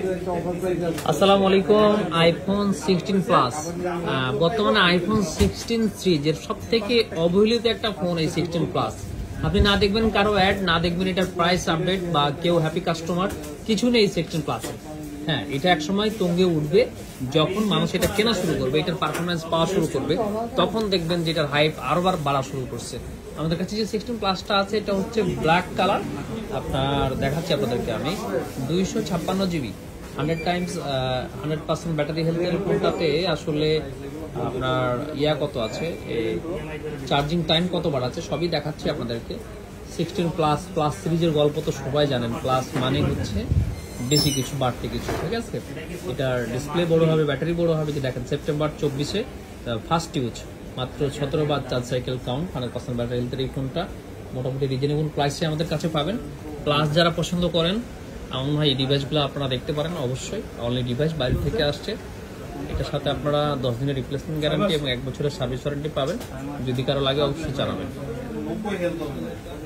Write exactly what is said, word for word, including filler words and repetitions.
আসসালামু আলাইকুম। IPhone sixteen plus, বর্তমানে আইফোন সিক্সটিন সিরিজের সব থেকে অবহেলিত একটা ফোন এই সিক্সটিন প্লাস। আপনি না দেখবেন কারো অ্যাড, না দেখবেন এটার প্রাইস আপডেট বা কেউ হ্যাপি কাস্টমার, কিছু নেই সিক্সটিন প্লাসে। হ্যাঁ, এটা একসময় তুঙ্গে উঠবে যখন মানুষ এটা কেনা শুরু করবে, এটার পারফরমেন্স পাওয়া শুরু করবে, তখন দেখবেন যে এটার হাইপ আরোবার বাড়া শুরু করছে। আমাদের কাছে যে সিক্সটিন প্লাসটা আছে এটা হচ্ছে ব্ল্যাক কালার। আপনার দেখাচ্ছি আপনাদেরকে আমি, দুইশো ছাপ্পান্ন GB, hundred times hundred percent battery হেলথের ফোনটাতে আসলে আপনার ইয়া কত আছে, চার্জিং টাইম কত বাড়াচ্ছে সবই দেখাচ্ছি আপনাদেরকে। সিক্সটিন প্লাস প্লাস সিরিজের গল্প তো সবাই জানেন, প্লাস মানে হচ্ছে বেশি কিছু, বাড়তি কিছু, ঠিক আছে। এটার ডিসপ্লে বড় হবে, ব্যাটারি বড় হবে। যে দেখেন সেপ্টেম্বর চব্বিশে ফার্স্ট ইউজ, মাত্র সতেরো বার charge cycle count, hundred percent battery হেলথের এই ফোনটা মোটামুটি রিজনেবল প্রাইসে আমাদের কাছে পাবেন। প্লাস যারা পছন্দ করেন আমার ভাই এই ডিভাইসগুলো আপনারা দেখতে পারেন অবশ্যই। অনলি ডিভাইস বাইরে থেকে আসছে, এটার সাথে আপনারা দশ দিনের রিপ্লেসমেন্ট গ্যারান্টি এবং এক বছরের সার্ভিস ওয়ারেন্টি পাবেন। যদি কারো লাগে অবশ্যই জানাবেন।